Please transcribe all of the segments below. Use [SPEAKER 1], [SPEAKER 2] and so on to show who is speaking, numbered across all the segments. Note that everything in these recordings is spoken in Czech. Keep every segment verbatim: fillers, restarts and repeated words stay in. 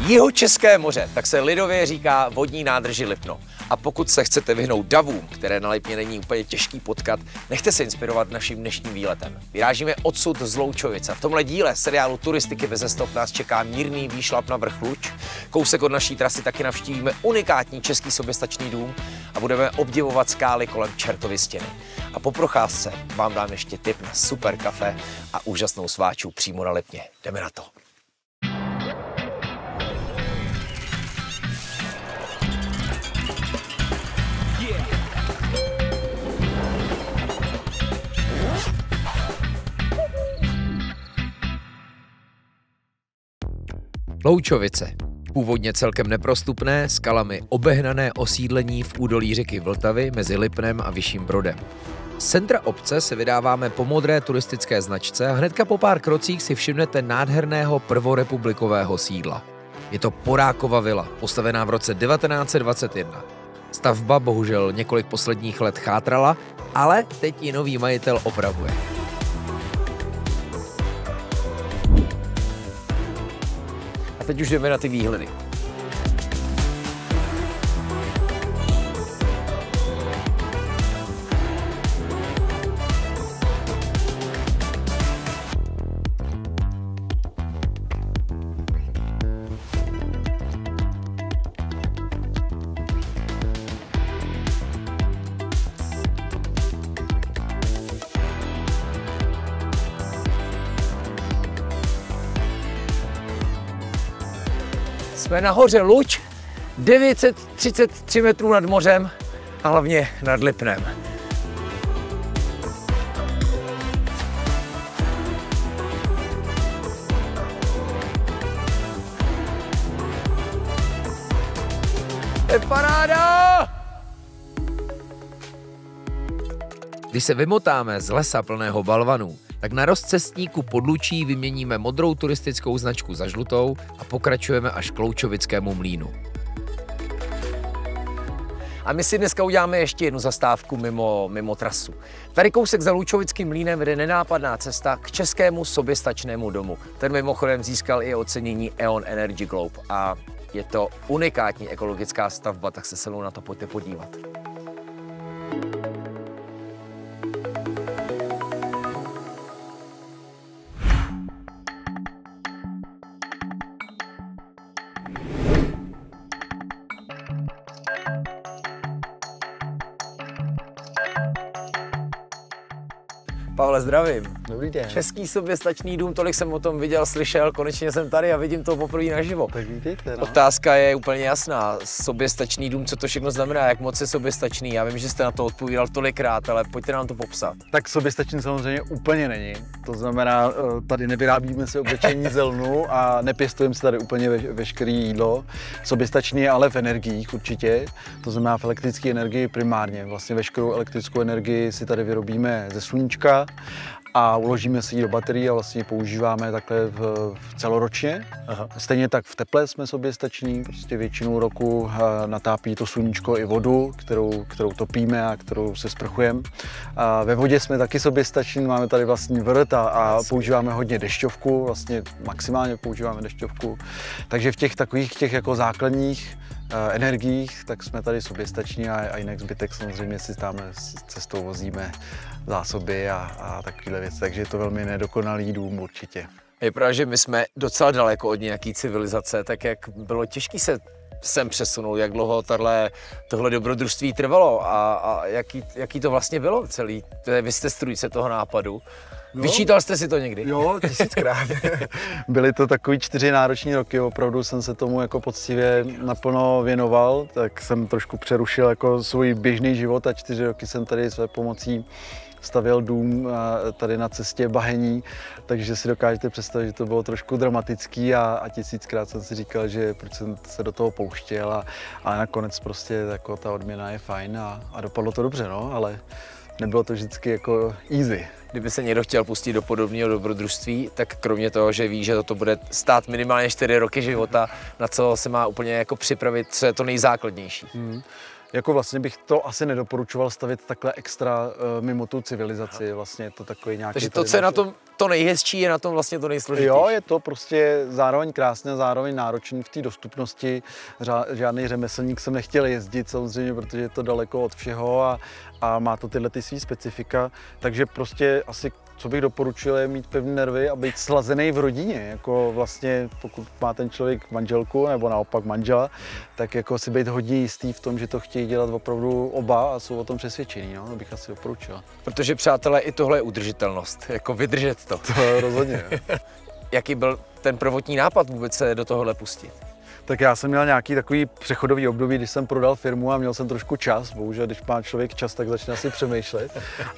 [SPEAKER 1] Jihočeské moře, tak se lidově říká vodní nádrži Lipno. A pokud se chcete vyhnout davům, které na Lipně není úplně těžký potkat, nechte se inspirovat naším dnešním výletem. Vyrážíme odsud z Loučovic a v tomhle díle seriálu Turistiky beze stop nás čeká mírný výšlap na vrch Luč. Kousek od naší trasy taky navštívíme unikátní český soběstačný dům a budeme obdivovat skály kolem Čertovy stěny. A po procházce vám dám ještě tip na super kafe a úžasnou sváču přímo na Lipně. Jdeme na to. Loučovice. Původně celkem neprostupné, skalami obehnané osídlení v údolí řeky Vltavy mezi Lipnem a Vyšším Brodem. Z centra obce se vydáváme po modré turistické značce a hnedka po pár krocích si všimnete nádherného prvorepublikového sídla. Je to Porákova vila, postavená v roce devatenáct set dvacet jedna. Stavba bohužel několik posledních let chátrala, ale teď ji nový majitel opravuje. A teď už jdeme na ty výhledy. Jsme nahoře Luč, devět set třicet tři metrů nad mořem a hlavně nad Lipnem. Je paráda! Když se vymotáme z lesa plného balvanů, tak na rozcestníku pod Lučí vyměníme modrou turistickou značku za žlutou a pokračujeme až k Loučovickému mlýnu. A my si dneska uděláme ještě jednu zastávku mimo, mimo trasu. Tady kousek za Loučovickým mlýnem vede nenápadná cesta k českému soběstačnému domu. Ten mimochodem získal i ocenění E O N Energy Globe a je to unikátní ekologická stavba, tak se se mnou na to pojďte podívat. Pavle, zdravím.
[SPEAKER 2] Dobrý den.
[SPEAKER 1] Český soběstačný dům, tolik jsem o tom viděl, slyšel, konečně jsem tady a vidím to poprvé naživo.
[SPEAKER 2] Tak vítejte, no.
[SPEAKER 1] Otázka je úplně jasná. Soběstačný dům, co to všechno znamená, jak moc je soběstačný? Já vím, že jste na to odpovídal tolikrát, ale pojďte nám to popsat.
[SPEAKER 2] Tak soběstačný samozřejmě úplně není. To znamená, tady nevyrábíme si obyčejní zelnu a nepěstujeme si tady úplně ve, veškeré jídlo. Soběstačný je ale v energiích určitě, to znamená v elektrické energii primárně. Vlastně veškerou elektrickou energii si tady vyrobíme ze sluníčka a uložíme si ji do baterií a vlastně používáme takhle v, v celoročně. Aha. Stejně tak v teple jsme soběstační, prostě většinu roku natápí to sluníčko i vodu, kterou, kterou topíme a kterou se sprchujeme. A ve vodě jsme taky soběstační, máme tady vlastní vrt a, a používáme hodně dešťovku, vlastně maximálně používáme dešťovku. Takže v těch takových těch jako základních energiích, tak jsme tady soběstační a, a jinak zbytek samozřejmě si tam cestou vozíme zásoby a, a takovéhle věci, takže je to velmi nedokonalý dům určitě.
[SPEAKER 1] Je pravda, že my jsme docela daleko od nějaký civilizace, tak jak bylo těžké se sem přesunout, jak dlouho tahle, tohle dobrodružství trvalo a, a jaký, jaký to vlastně bylo celý, vy jste strůjce toho nápadu. No. Vyčítal jste si to někdy?
[SPEAKER 2] Jo, tisíckrát. Byly to takový čtyři nároční roky, opravdu jsem se tomu jako poctivě naplno věnoval, tak jsem trošku přerušil jako svůj běžný život a čtyři roky jsem tady své pomocí stavěl dům tady na cestě bahení, takže si dokážete představit, že to bylo trošku dramatický a, a tisíckrát jsem si říkal, že proč jsem se do toho pouštěl a, a nakonec prostě jako ta odměna je fajn a, a dopadlo to dobře, no, ale nebylo to vždycky jako easy.
[SPEAKER 1] Kdyby se někdo chtěl pustit do podobného dobrodružství, tak kromě toho, že ví, že toto bude stát minimálně čtyři roky života, na co se má úplně jako připravit, co je to nejzákladnější. Hmm.
[SPEAKER 2] Jako vlastně bych to asi nedoporučoval stavět takhle extra uh, mimo tu civilizaci, vlastně je to takový nějaký...
[SPEAKER 1] Takže to, co je na tom to nejhezčí, je na tom vlastně to nejsložitější.
[SPEAKER 2] Jo, je to prostě zároveň krásné, zároveň náročný v té dostupnosti. Žádný řemeslník jsem nechtěl jezdit samozřejmě, protože je to daleko od všeho a, a má to tyhle ty svý specifika, takže prostě asi co bych doporučil, je mít pevné nervy a být slazený v rodině. Jako vlastně, pokud má ten člověk manželku nebo naopak manžela, tak jako si být hodně jistý v tom, že to chtějí dělat opravdu oba a jsou o tom přesvědčení. No? To bych asi doporučil.
[SPEAKER 1] Protože, přátelé, i tohle je udržitelnost. Jako vydržet to.
[SPEAKER 2] To rozhodně.
[SPEAKER 1] Jaký byl ten prvotní nápad vůbec se do tohohle pustit?
[SPEAKER 2] Tak já jsem měl nějaký takový přechodový období, když jsem prodal firmu a měl jsem trošku čas. Bohužel, když má člověk čas, tak začne si přemýšlet.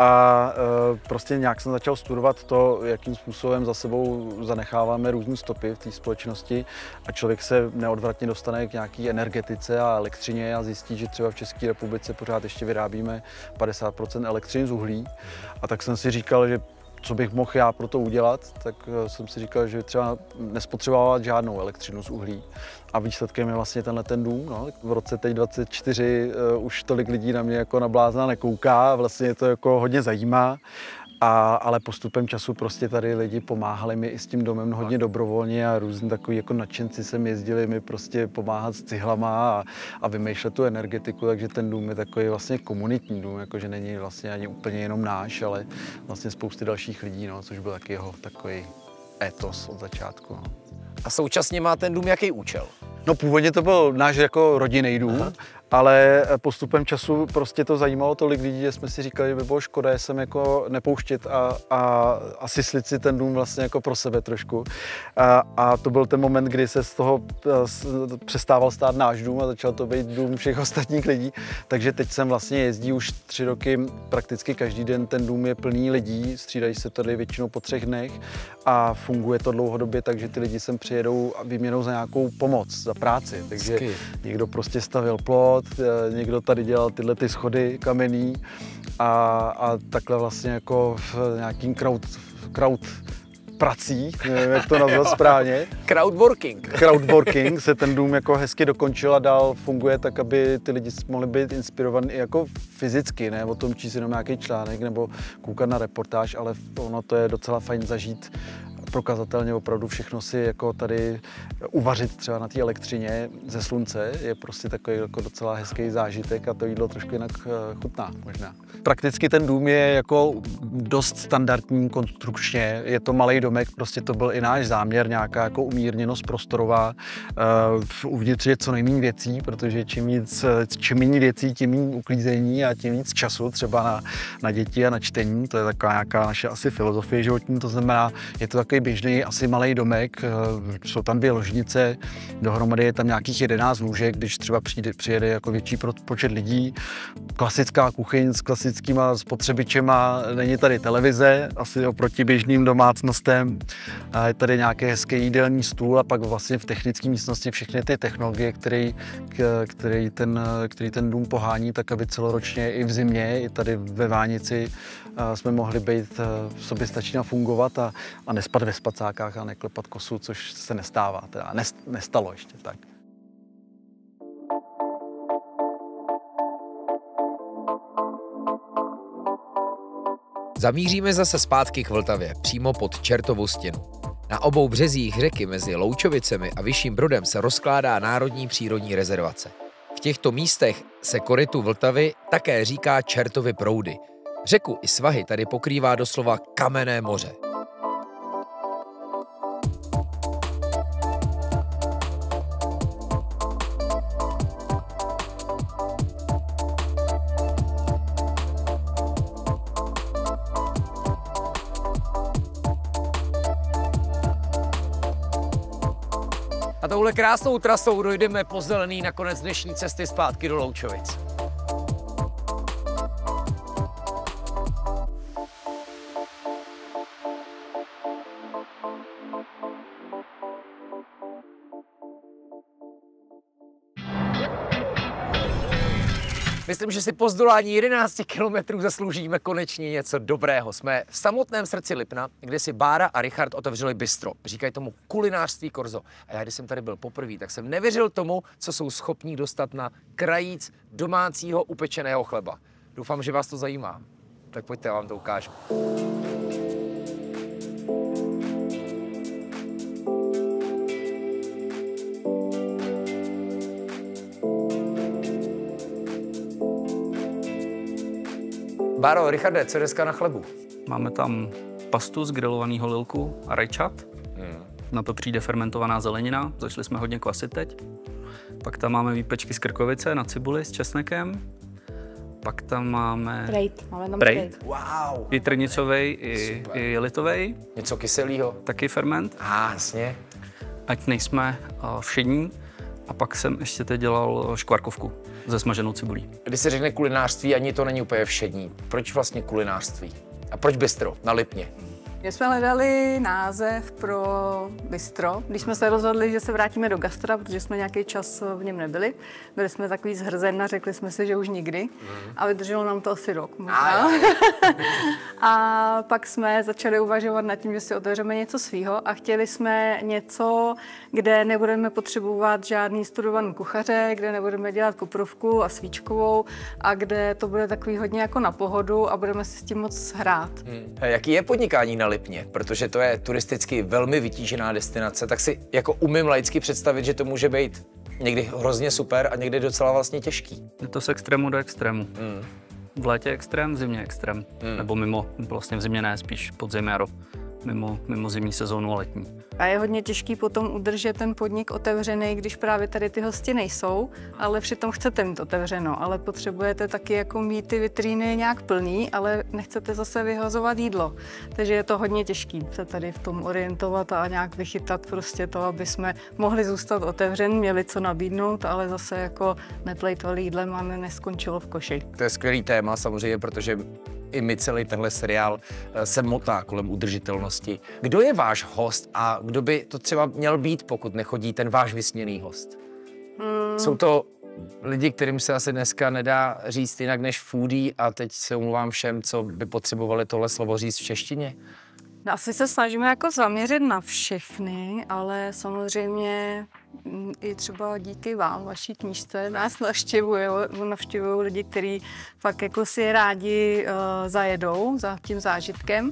[SPEAKER 2] A e, prostě nějak jsem začal studovat to, jakým způsobem za sebou zanecháváme různé stopy v té společnosti a člověk se neodvratně dostane k nějaký energetice a elektřině a zjistí, že třeba v České republice pořád ještě vyrábíme padesát procent elektřiny z uhlí. A tak jsem si říkal, že co bych mohl já pro to udělat, tak jsem si říkal, že třeba nespotřebovávat žádnou elektřinu z uhlí. A výsledkem je vlastně tenhle ten dům. No. V roce teď dvacet čtyři uh, už tolik lidí na mě jako na blázna nekouká, vlastně to jako hodně zajímá. A, ale postupem času prostě tady lidi pomáhali mi i s tím domem hodně dobrovolně a různí takový jako nadšenci sem jezdili mi prostě pomáhat s cihlama a, a vymýšlet tu energetiku, takže ten dům je takový vlastně komunitní dům, jakože není vlastně ani úplně jenom náš, ale vlastně spousty dalších lidí, no, což byl taky jeho takový étos od začátku. No.
[SPEAKER 1] A současně má ten dům jaký účel?
[SPEAKER 2] No původně to byl náš jako rodinný dům, aha, ale postupem času prostě to zajímalo tolik lidí, že jsme si říkali, že by bylo škoda je sem jako nepouštět a, a asyslit si ten dům vlastně jako pro sebe trošku. A, a to byl ten moment, kdy se z toho přestával stát náš dům a začal to být dům všech ostatních lidí. Takže teď jsem vlastně jezdí už tři roky, prakticky každý den ten dům je plný lidí, střídají se tady většinou po třech dnech a funguje to dlouhodobě, takže ty lidi sem přijedou výměnou za nějakou pomoc, za práci. Takže Sky. někdo prostě stavil plot, někdo tady dělal tyhle ty schody kamenný a, a takhle vlastně jako v nějakým crowd, crowd prací, nevím, jak to nazvat správně.
[SPEAKER 1] Crowdworking.
[SPEAKER 2] Crowdworking se ten dům jako hezky dokončil a dál funguje tak, aby ty lidi mohli být inspirovaní i jako fyzicky, ne o tom číst jenom nějaký článek nebo koukat na reportáž, ale ono to je docela fajn zažít prokazatelně opravdu všechno si jako tady uvařit třeba na té elektřině ze slunce je prostě takový jako docela hezký zážitek a to jídlo trošku jinak chutná možná. Prakticky ten dům je jako dost standardní konstrukčně, je to malý domek, prostě to byl i náš záměr, nějaká jako umírněnost prostorová, uh, uvnitř je co nejméně věcí, protože čím víc, čím méně věcí, tím méně uklízení a tím víc času třeba na, na děti a na čtení, to je taková nějaká naše asi filozofie životní, to znamená, je to takový běžný, asi malý domek, jsou tam dvě ložnice, dohromady je tam nějakých jedenáct lůžek, když třeba přijde, přijede jako větší počet lidí. Klasická kuchyň s klasickýma spotřebičema, není tady televize, asi oproti běžným domácnostem. A je tady nějaký hezký jídelní stůl a pak vlastně v technické místnosti všechny ty technologie, který, který, ten, který ten dům pohání, tak aby celoročně i v zimě, i tady ve Vánici jsme mohli být soběstačně fungovat a, a nespat ve spacákách a neklepat kosu, což se nestává, teda nestalo ještě tak.
[SPEAKER 1] Zamíříme zase zpátky k Vltavě, přímo pod Čertovou stěnu. Na obou březích řeky mezi Loučovicemi a Vyšším Brodem se rozkládá národní přírodní rezervace. V těchto místech se korytu Vltavy také říká Čertovy proudy. Řeku i svahy tady pokrývá doslova kamenné moře. A touhle krásnou trasou dojdeme po zelený na konec dnešní cesty zpátky do Loučovic. Myslím, že si po zdolání jedenácti kilometrů zasloužíme konečně něco dobrého. Jsme v samotném srdci Lipna, kde si Bára a Richard otevřeli bistro. Říkají tomu kulinářství Korzo. A já, když jsem tady byl poprvé, tak jsem nevěřil tomu, co jsou schopní dostat na krajíc domácího upečeného chleba. Doufám, že vás to zajímá. Tak pojďte, já vám to ukážu. Báro, Richarde, co je dneska na chlebu?
[SPEAKER 3] Máme tam pastu z grilovaného lilku a rajčat. Hmm. Na to přijde fermentovaná zelenina, začali jsme hodně kvasit teď. Pak tam máme výpečky z krkovice na cibuli s česnekem. Pak tam máme...
[SPEAKER 4] Prejt, máme tam
[SPEAKER 3] prejt.
[SPEAKER 1] Wow.
[SPEAKER 3] I trnicovej, i, i litovej.
[SPEAKER 1] Něco kyselého.
[SPEAKER 3] Taky ferment.
[SPEAKER 1] Ah, jasně.
[SPEAKER 3] Ať nejsme uh, všední. A pak jsem ještě teď dělal škvarkovku ze smaženou cibulí.
[SPEAKER 1] Když se řekne kulinářství, ani to není úplně všední. Proč vlastně kulinářství? A proč bistro na Lipně?
[SPEAKER 4] My jsme hledali název pro bistro, když jsme se rozhodli, že se vrátíme do gastra, protože jsme nějaký čas v něm nebyli. Byli jsme takový zhrzen a řekli jsme si, že už nikdy. Mm. A vydrželo nám to asi rok možná. A pak jsme začali uvažovat nad tím, že si otevřeme něco svýho a chtěli jsme něco, kde nebudeme potřebovat žádný studovaný kuchaře, kde nebudeme dělat koprovku a svíčkovou a kde to bude takový hodně jako na pohodu a budeme si s tím moc hrát.
[SPEAKER 1] Hmm. Jaký je podnikání na Lipně? Protože to je turisticky velmi vytížená destinace, tak si jako umím laicky představit, že to může být někdy hrozně super a někdy docela vlastně těžký.
[SPEAKER 3] Je to z extrému do extrému.
[SPEAKER 1] Hmm.
[SPEAKER 3] V létě extrém, v zimě extrém. Hmm. Nebo mimo, vlastně v zimě ne, spíš podzim, jaro. Mimo, mimo zimní sezónu a letní.
[SPEAKER 4] A je hodně těžký potom udržet ten podnik otevřený, když právě tady ty hosti nejsou, ale přitom chcete mít otevřeno, ale potřebujete taky jako mít ty vitríny nějak plný, ale nechcete zase vyhazovat jídlo. Takže je to hodně těžký se tady v tom orientovat a nějak vychytat prostě to, aby jsme mohli zůstat otevřen, měli co nabídnout, ale zase jako neplejtvali jídlem a neskončilo v koši.
[SPEAKER 1] To je skvělý téma samozřejmě, protože i my celý tenhle seriál se motá kolem udržitelnosti. Kdo je váš host a kdo by to třeba měl být, pokud nechodí ten váš vysněný host? Hmm. Jsou to lidi, kterým se asi dneska nedá říct jinak než foodie a teď se omlouvám všem, co by potřebovali tohle slovo říct v češtině?
[SPEAKER 4] Asi se snažíme jako zaměřit na všechny, ale samozřejmě i třeba díky vám, vaší knížce, nás navštěvují, navštěvují lidi, kteří fakt jako si rádi uh, zajedou za tím zážitkem.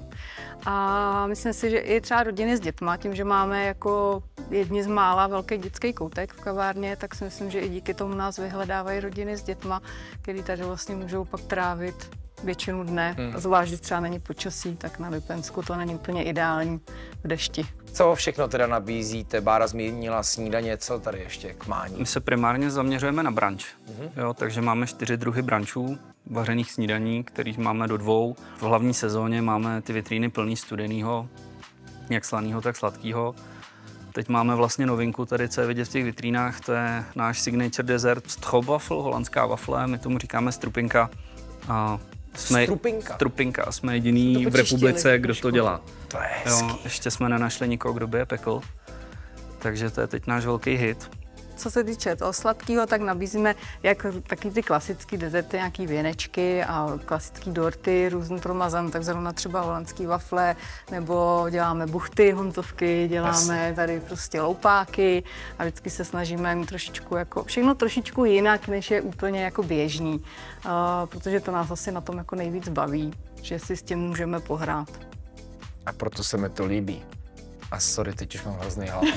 [SPEAKER 4] A myslím si, že i třeba rodiny s dětma, tím, že máme jako jedni z mála velký dětský koutek v kavárně, tak si myslím, že i díky tomu nás vyhledávají rodiny s dětma, který tady vlastně můžou pak trávit většinu dne, hmm. zvlášť, když třeba není počasí, tak na Lipensku to není úplně ideální v dešti. Co
[SPEAKER 1] všechno teda nabízíte? Bára zmínila snídaně, co tady ještě k mání?
[SPEAKER 3] My se primárně zaměřujeme na branč, hmm. jo, takže máme čtyři druhy brančů, vařených snídaní, kterých máme do dvou. V hlavní sezóně máme ty vitríny plný studenýho, jak slaného, tak sladkého. Teď máme vlastně novinku tady, co je vidět v těch vitrínách, to je náš signature dessert Stroopwafel, holandská wafle, my tomu říkáme strupinka. A Jsme,
[SPEAKER 1] strupinka.
[SPEAKER 3] Strupinka. Jsme jediný v republice, kdo to dělá.
[SPEAKER 1] To je hezký.
[SPEAKER 3] Jo, ještě jsme nenašli nikoho, kdo by je pekl. Takže to je teď náš velký hit.
[SPEAKER 4] Co se týče toho sladkého, tak nabízíme jak taky ty klasické dezerty, nějaký věnečky a klasické dorty, různý promazan, tak zrovna třeba holandský wafle, nebo děláme buchty, hontovky, děláme tady prostě loupáky a vždycky se snažíme mít trošičku jako, všechno trošičku jinak, než je úplně jako běžný, uh, protože to nás asi na tom jako nejvíc baví, že si s tím můžeme pohrát.
[SPEAKER 1] A proto se mi to líbí. A sorry, teď už mám hrozný hlad.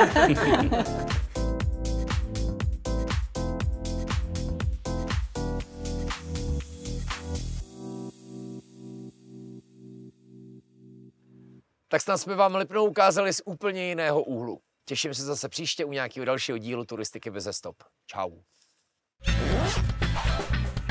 [SPEAKER 1] Tak snad jsme vám Lipno ukázali z úplně jiného úhlu. Těším se zase příště u nějakého dalšího dílu Turistiky beze stop. Čau.